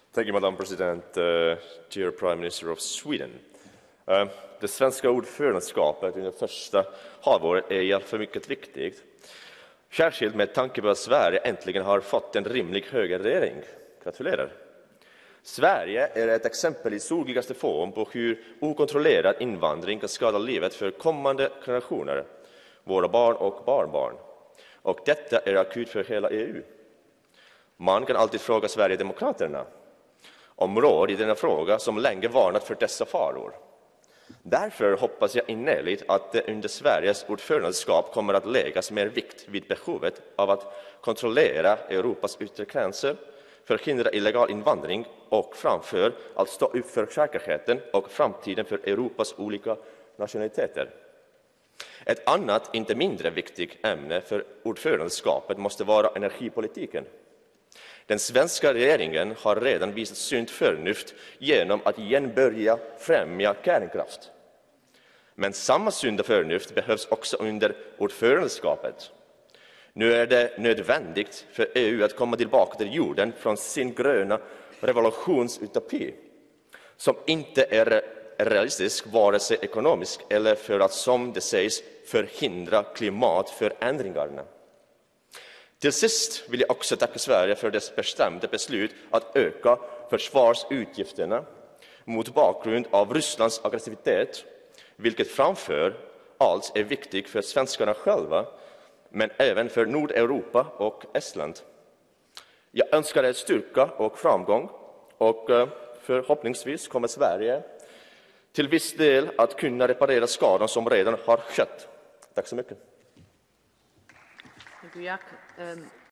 Thank you, Madam President, dear Prime Minister of Sweden. Det svenska ordförandeskapet under första halvåret är i alla fall mycket viktigt. Särskilt med tanke på att Sverige äntligen har fått en rimlig högerregering. Gratulerar. Sverige är ett exempel i soligaste form på hur okontrollerad invandring kan skada livet för kommande generationer, våra barn och barnbarn. Och detta är akut för hela EU. Man kan alltid fråga Sverigedemokraterna om råd i denna fråga som länge varnat för dessa faror. Därför hoppas jag innerligt att det under Sveriges ordförandeskap kommer att läggas mer vikt vid behovet av att kontrollera Europas yttre gränser, förhindra illegal invandring och framför allt stå upp för säkerheten och framtiden för Europas olika nationaliteter. Ett annat, inte mindre viktigt ämne för ordförandeskapet måste vara energipolitiken. Den svenska regeringen har redan visat sunt förnuft genom att igen börja främja kärnkraft. Men samma sunda förnuft behövs också under ordförandeskapet. Nu är det nödvändigt för EU att komma tillbaka till jorden från sin gröna revolutionsutopi, som inte är realistisk vare sig ekonomisk eller för att, som det sägs, förhindra klimatförändringarna. Till sist vill jag också tacka Sverige för dess bestämda beslut att öka försvarsutgifterna mot bakgrund av Rysslands aggressivitet, vilket framför allt är viktigt för svenskarna själva, men även för Nordeuropa och Estland. Jag önskar er styrka och framgång, och förhoppningsvis kommer Sverige till viss del att kunna reparera skadan som redan har skett. Tack så mycket.